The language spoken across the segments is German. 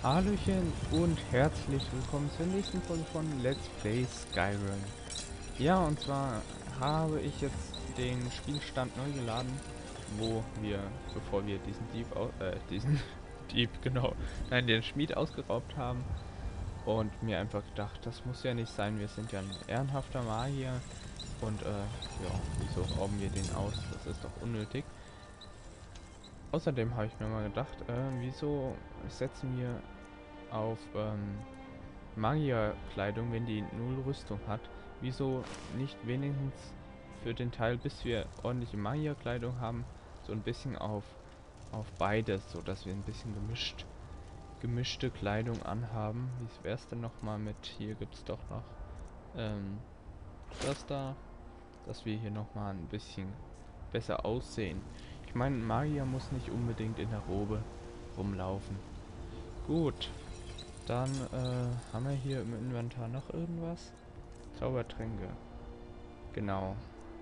Hallöchen und herzlich willkommen zur nächsten Folge von Let's Play Skyrim. Ja, und zwar habe ich jetzt den Spielstand neu geladen, wo wir, bevor wir diesen diesen Dieb, genau, nein, den Schmied ausgeraubt haben und mir einfach gedacht, das muss ja nicht sein, wir sind ja ein ehrenhafter Magier und ja, wieso rauben wir den aus? Das ist doch unnötig. Außerdem habe ich mir mal gedacht, wieso setzen wir auf Magierkleidung, wenn die null Rüstung hat, wieso nicht wenigstens für den Teil, bis wir ordentliche Magierkleidung haben, so ein bisschen auf beides, so dass wir ein bisschen gemischte Kleidung anhaben. Wie wäre es denn noch mal mit, hier gibt es doch noch ähm, das da, dass wir hier noch mal ein bisschen besser aussehen. Ich meine, ein Magier muss nicht unbedingt in der Robe rumlaufen. Gut, dann haben wir hier im Inventar noch irgendwas. Zaubertränke. Genau.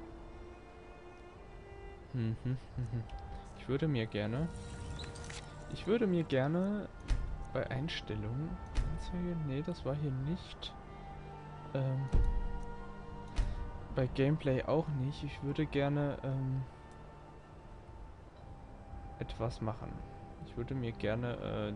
Ich würde mir gerne... bei Einstellungen... Nee, das war hier nicht. Ähm, bei Gameplay auch nicht. Ich würde gerne etwas machen. Ich würde mir gerne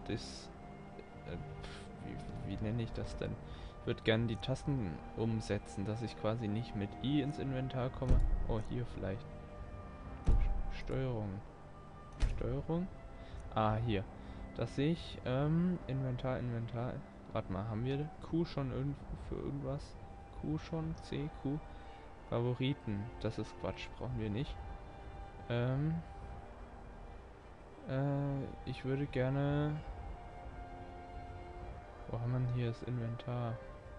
wie nenne ich das denn? Ich würde gerne die Tasten umsetzen, dass ich quasi nicht mit I ins Inventar komme. Oh, hier vielleicht. Steuerung. Steuerung? Ah, hier. Das sehe ich. Inventar. Warte mal, haben wir Q schon für irgendwas? Q schon? C, Q? Favoriten. Das ist Quatsch, brauchen wir nicht. Ich würde gerne... Wo haben wir hier das Inventar?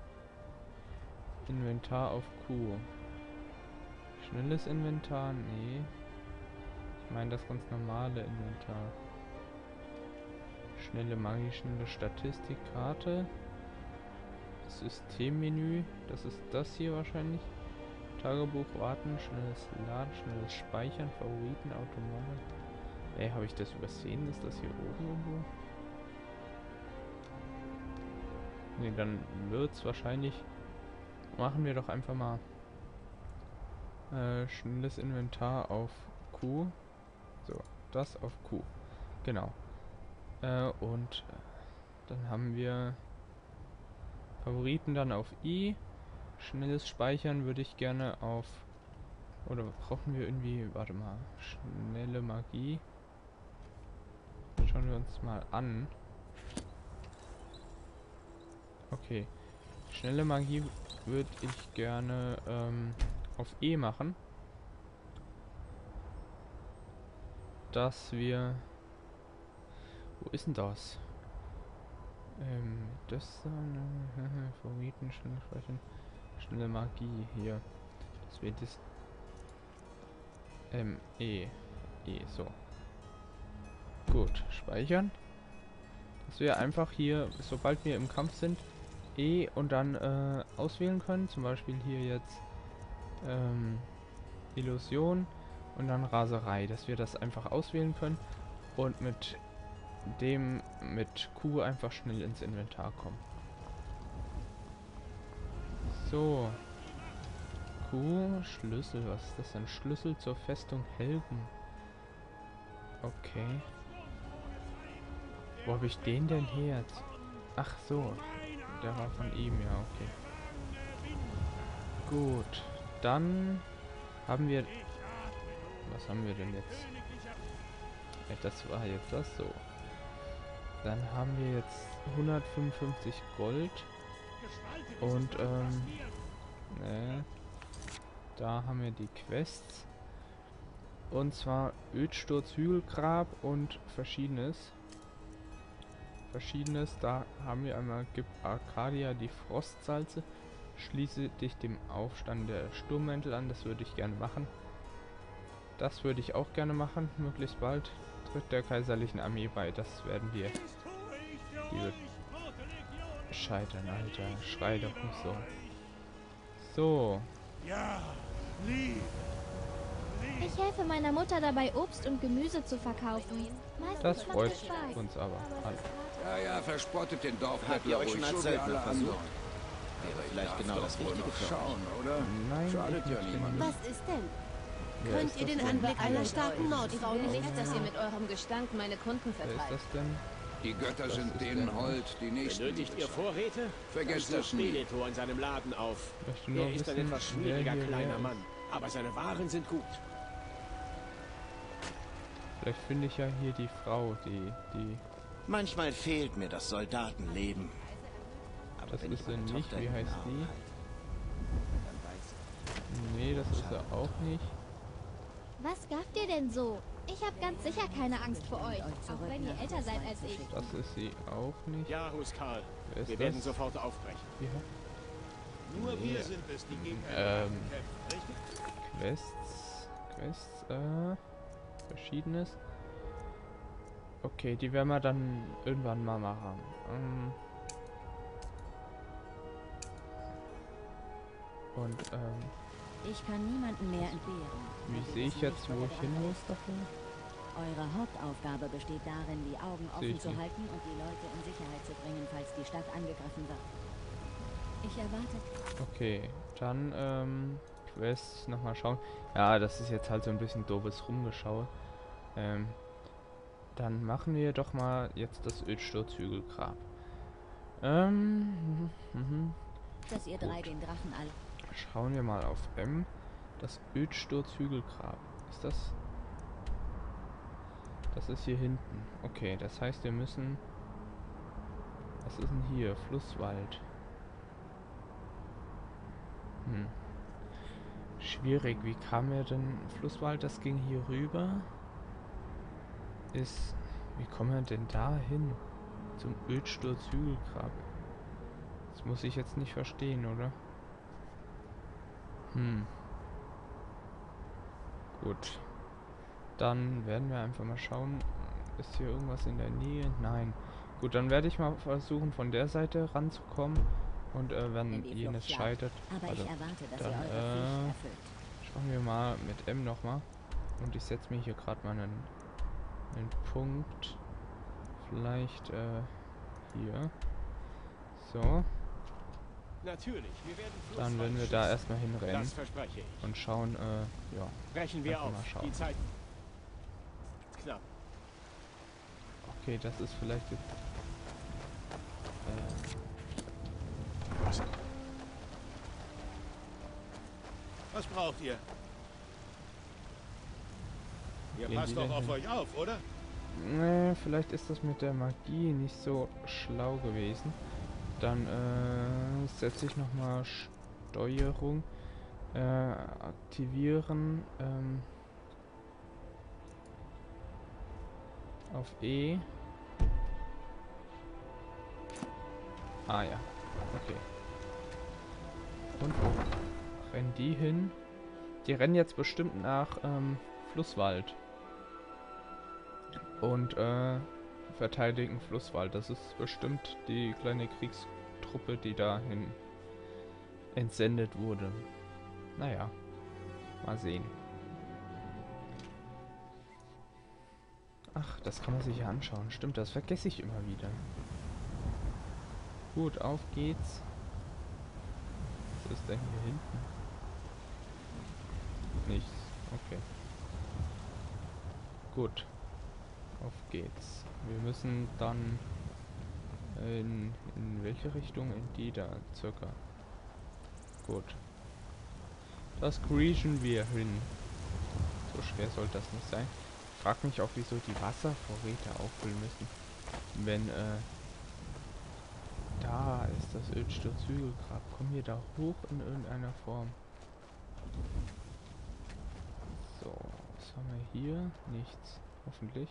Inventar auf Q. Schnelles Inventar? Nee. Ich meine das ganz normale Inventar. Schnelle Magie, schnelle Statistikkarte. Systemmenü. Das ist das hier wahrscheinlich. Tagebuch warten, schnelles Laden, schnelles Speichern, Favoriten, Automaten. Habe ich das übersehen? Ist das hier oben irgendwo? Ne, dann wird's wahrscheinlich. Machen wir doch einfach mal schnelles Inventar auf Q. So, das auf Q. Genau. Und dann haben wir Favoriten dann auf I. Schnelles Speichern würde ich gerne auf... Oder brauchen wir irgendwie... Warte mal. Schnelle Magie. Schauen wir uns mal an. Okay. Schnelle Magie würde ich gerne auf E machen. Dass wir... Wo ist denn das? Das dann... Favoriten, schnell speichern. Schnelle Magie hier. Das wird das... E. So. Gut, speichern. Dass wir einfach hier, sobald wir im Kampf sind, E und dann auswählen können. Zum Beispiel hier jetzt Illusion und dann Raserei. Dass wir das einfach auswählen können und mit Q einfach schnell ins Inventar kommen. So. Q, Schlüssel. Was ist das denn? Schlüssel zur Festung Helden. Okay. Wo habe ich den denn her jetzt? Ach so. Der war von ihm, ja, okay. Gut. Dann haben wir... Was haben wir denn jetzt? Das war jetzt das so. Dann haben wir jetzt 155 Gold. Und, da haben wir die Quests. Und zwar Ödsturz, Hügelgrab und Verschiedenes. Da haben wir einmal, gibt Arcadia die Frostsalze. Schließe dich dem Aufstand der Sturmmäntel an, das würde ich gerne machen. Das würde ich auch gerne machen, möglichst bald. Tritt der kaiserlichen Armee bei, das werden wir. Die wird scheitern, Alter. Schrei doch nicht so. So. Ich helfe meiner Mutter dabei, Obst und Gemüse zu verkaufen. Meistens Das macht freut es Spaß. uns aber alle. Ja, ja, verspottet den Habt ihr Dorfbettler euch schon ruhig, als so wie Söldner alle versucht? anderen. Wäre vielleicht genau das Wohl Richtige noch für euch. schauen, oder? Nein, Schadet ich ja möchte niemand. nicht. Was ist denn? Wer Könnt ist ihr das den denn? Anblick einer starken Ich Nordfrau will nicht nicht, dass ihr ertragen? mit eurem Gestank meine Kunden Wer ist vertreibt. das denn? Die Götter Das sind ist denen der- hold, die nächsten Benötigt ihr lieben. Vorräte? Vergesst Dann das sucht nie. Deletor in seinem Laden auf. Ich möchte nur Er ist ein wissen, etwas wer schwieriger hier kleiner wer Mann, ist. aber seine Waren sind gut. Vielleicht finde ich ja hier die Frau, die... Manchmal fehlt mir das Soldatenleben. Aber Das wenn ich ist sie meine nicht. Tochter Wie in den heißt Arm die? halte, dann weiß ich, Nee, das ist er auch nicht. Was gafft ihr denn so? Ich habe ganz sicher keine Angst vor euch, auch wenn ihr älter seid als ich. Das ist sie auch nicht. Ja, Huskal. Wer ist Wir das? werden sofort aufbrechen. Ja. Nur Nee. wir sind es, die gegen Ähm. kämpfen, richtig? Quests, Verschiedenes. Okay, die werden wir dann irgendwann mal machen. Ich kann niemanden mehr entbehren. Wie sehe ich jetzt, wo ich hin muss dafür? Eure Hauptaufgabe besteht darin, die Augen Sehe offen ich zu nicht. halten und die Leute in Sicherheit zu bringen, falls die Stadt angegriffen wird. Ich erwarte. Okay, dann, Quests nochmal schauen. Ja, das ist jetzt halt so ein bisschen doofes Rumgeschaue. Dann machen wir doch mal jetzt das Ödsturzhügelgrab. Dass ihr drei den Drachen alle. Schauen wir mal auf M. Das Ödsturzhügelgrab. Ist das... Das ist hier hinten. Okay, das heißt, wir müssen... Was ist denn hier? Flusswald. Schwierig. Wie kam er denn... Flusswald, das ging hier rüber. Ist... Wie kommen wir denn da hin? Zum Ödsturzhügelgrab. Das muss ich jetzt nicht verstehen, oder? Gut. Dann werden wir einfach mal schauen. Ist hier irgendwas in der Nähe? Nein. Gut, dann werde ich mal versuchen, von der Seite ranzukommen. Und wenn die jenes Flucht scheitert, Aber also ich erwarte, dass dann, ihr eure Pflicht erfüllt. schauen wir mal mit M nochmal. Und ich setze mir hier gerade mal einen Punkt. Vielleicht hier. So. Natürlich, wir werden Dann werden wir da erstmal hinrennen. Das verspreche ich. Und schauen, ja. Brechen wir einfach auf. mal schauen. Die Zeit. Knapp. Okay, das ist vielleicht jetzt... Was braucht ihr? Ihr Gehen passt die doch denn auf hin? euch auf, oder? Nee, vielleicht ist das mit der Magie nicht so schlau gewesen. Dann setze ich nochmal Steuerung. Aktivieren. Auf E. Ah ja. Okay. Und wo rennen die hin? Die rennen jetzt bestimmt nach Flusswald. Und verteidigen Flusswald. Das ist bestimmt die kleine Kriegstruppe, die dahin entsendet wurde. Naja, mal sehen. Ach, das kann man sich ja anschauen. Stimmt, das vergesse ich immer wieder. Gut, auf geht's. Was ist denn hier hinten? Nichts. Okay. Gut. Auf geht's. Wir müssen dann in welche Richtung? In die da, circa. Gut. Das kriechen wir hin. So schwer soll das nicht sein. Ich frag mich auch, wieso die Wasservorräte auffüllen müssen. Wenn, da ist das Ödsturzhügelgrab. Kommen wir da hoch in irgendeiner Form? So, was haben wir hier? Nichts. Hoffentlich.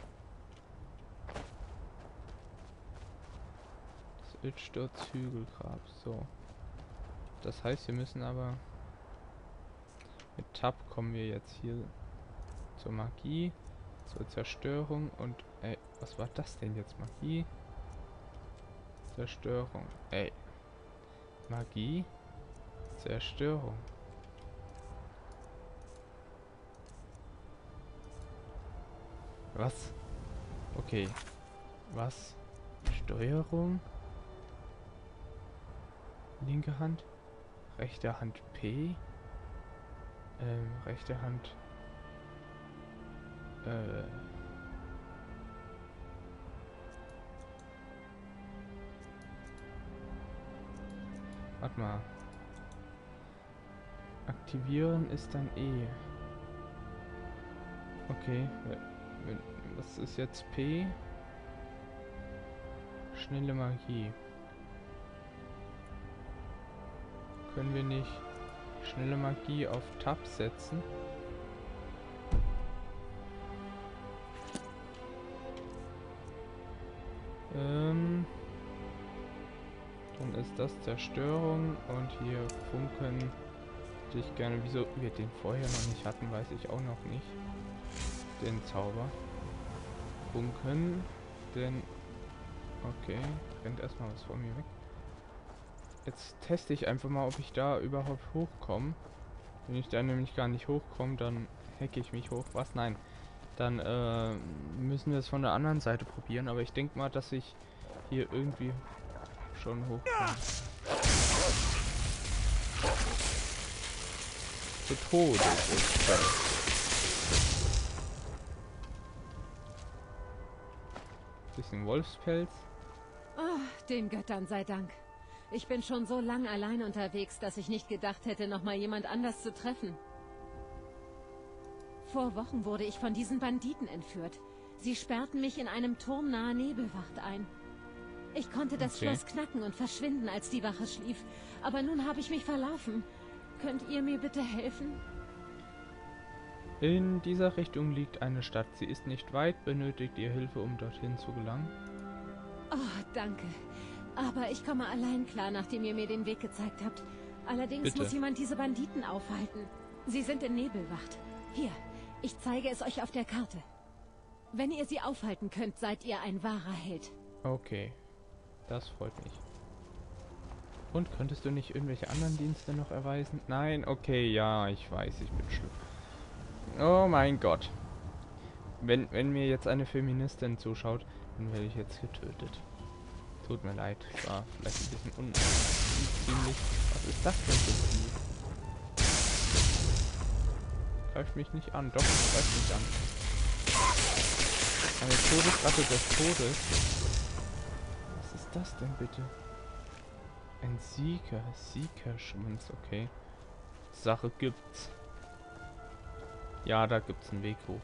Das Ödsturzhügelgrab. So. Das heißt, wir müssen aber... Mit Tab kommen wir jetzt hier zur Magie, zur Zerstörung und... Ey, was war das denn jetzt? Magie? Zerstörung. Ey. Magie? Zerstörung. Was? Okay. Was? Steuerung. Linke Hand. Rechte Hand P. Rechte Hand. Warte mal. Aktivieren ist dann E. Okay. Was ist jetzt P? Schnelle Magie. Können wir nicht schnelle Magie auf Tab setzen? Dann ist das Zerstörung und hier Funken hätte ich gerne. Wieso wir den vorher noch nicht hatten, weiß ich auch noch nicht. Den Zauber. Funken, denn... Okay, rennt erstmal was vor mir weg. Jetzt teste ich einfach mal, ob ich da überhaupt hochkomme. Wenn ich da nämlich gar nicht hochkomme, dann hacke ich mich hoch. Was? Nein. Dann müssen wir es von der anderen Seite probieren. Aber ich denke mal, dass ich hier irgendwie schon hochkomme. Zu Tode ist das. Bisschen Wolfspelz. Oh, den Göttern sei Dank. Ich bin schon so lang allein unterwegs, dass ich nicht gedacht hätte, noch mal jemand anders zu treffen. Vor Wochen wurde ich von diesen Banditen entführt. Sie sperrten mich in einem Turm nahe Nebelwacht ein. Ich konnte das Schloss knacken und verschwinden, als die Wache schlief. Aber nun habe ich mich verlaufen. Könnt ihr mir bitte helfen? In dieser Richtung liegt eine Stadt. Sie ist nicht weit. Benötigt ihr Hilfe, um dorthin zu gelangen? Oh, danke. Aber ich komme allein klar, nachdem ihr mir den Weg gezeigt habt. Allerdings muss jemand diese Banditen aufhalten. Sie sind in Nebelwacht. Hier, ich zeige es euch auf der Karte. Wenn ihr sie aufhalten könnt, seid ihr ein wahrer Held. Okay, das freut mich. Und könntest du nicht irgendwelche anderen Dienste noch erweisen? Nein, okay, ja, ich weiß, ich bin schlimm. Oh mein Gott. Wenn mir jetzt eine Feministin zuschaut, dann werde ich jetzt getötet. Tut mir leid, ich war vielleicht ein bisschen unziemlich. Was ist das denn für ein Vieh? Greift mich nicht an, doch, greift mich an. Eine Todesratte des Todes. Was ist das denn bitte? Ein Siegerschwanz, okay. Sache gibt's. Ja, da gibt's einen Weg hoch.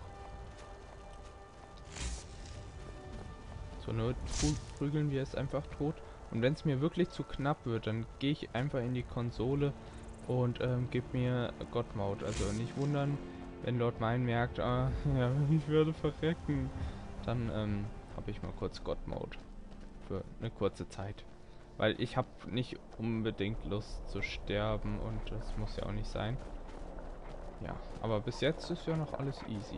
Zur Not prügeln wir es einfach tot. Und wenn es mir wirklich zu knapp wird, dann gehe ich einfach in die Konsole und gebe mir God Mode. Also nicht wundern, wenn Lord Mine merkt, ja, ich werde verrecken. Dann habe ich mal kurz God Mode. Für eine kurze Zeit. Weil ich habe nicht unbedingt Lust zu sterben und das muss ja auch nicht sein. Ja, aber bis jetzt ist ja noch alles easy.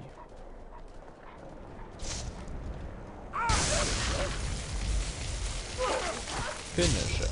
Finisher.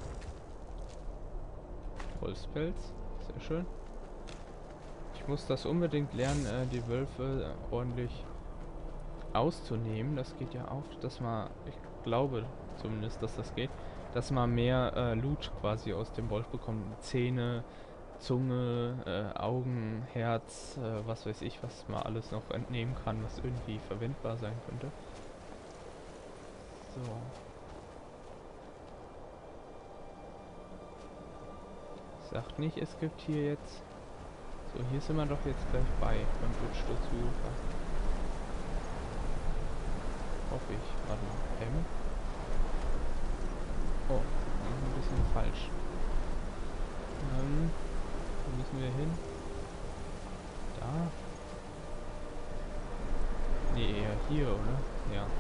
Wolfspelz, sehr schön. Ich muss das unbedingt lernen, die Wölfe ordentlich auszunehmen. Das geht ja auch, dass man, ich glaube zumindest, dass das geht, dass man mehr Loot quasi aus dem Wolf bekommt. Zähne, Zunge, Augen, Herz, was weiß ich, was man alles noch entnehmen kann, was irgendwie verwendbar sein könnte. So. Sagt nicht, es gibt hier jetzt... So, hier sind wir doch jetzt gleich bei, beim Blutsturzhügel. Hoffe ich. Warte mal. M? Oh, ein bisschen falsch. Wo müssen wir hin? Da? Nee, eher hier, oder? Ja.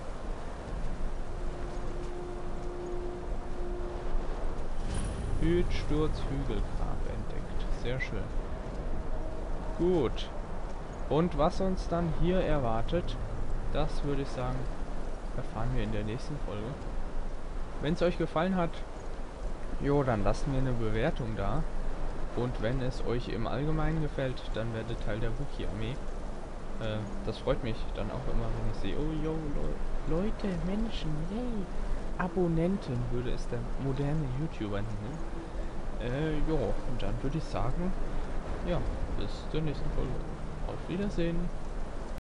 Blutsturzhügelgrab entdeckt. Sehr schön. Gut. Und was uns dann hier erwartet, das würde ich sagen, erfahren wir in der nächsten Folge. Wenn es euch gefallen hat, jo, dann lasst mir eine Bewertung da. Und wenn es euch im Allgemeinen gefällt, dann werdet Teil der Wookie-Armee. Das freut mich dann auch immer, wenn ich sehe, oh yo, Leute, Menschen, yay, Abonnenten würde es der moderne YouTuber nennen. Ja, und dann würde ich sagen, ja, bis zur nächsten Folge. Auf Wiedersehen.